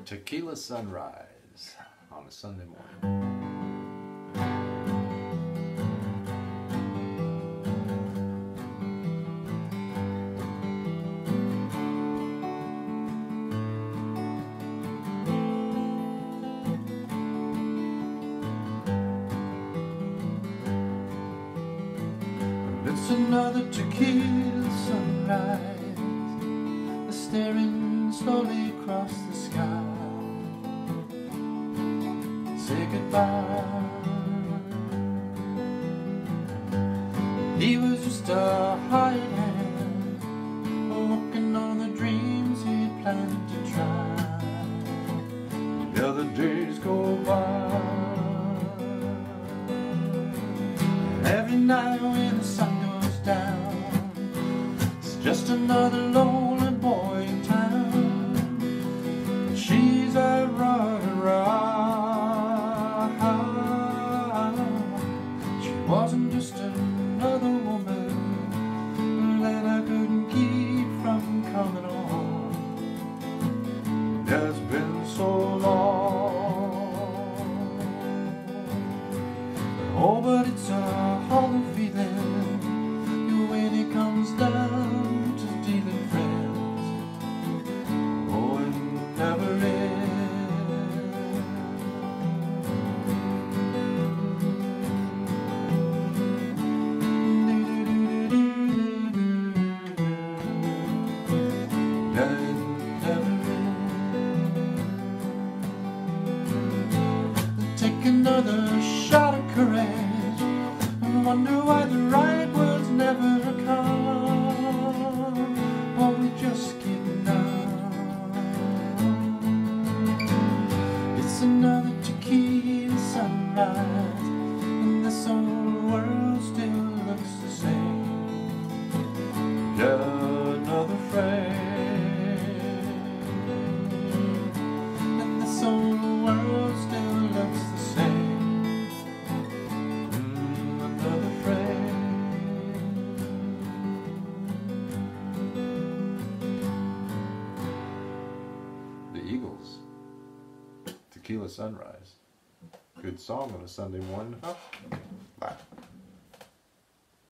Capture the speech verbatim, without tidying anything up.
Tequila Sunrise on a Sunday morning. It's another tequila sunrise, staring slowly across the sky. Say goodbye. He was just a hired hand, working on the dreams he planned to try. The other days go by. Every night when the sun goes down, it's just another lonely boy in town. She's a runner-around. She wasn't just another woman that I couldn't keep from coming on. It has been so long. Oh, but it's a hollow feeling when it comes down to dealing friends. Oh, it never ends. Yeah, it never ends. Take another shot of courage and wonder why the right words never come. Or we just getting on. It's another tequila sunrise, and this old world still looks the same. Yeah, another friend, and this old world still looks the same. The Eagles, Tequila Sunrise. Good song on a Sunday morning. Huh? Bye.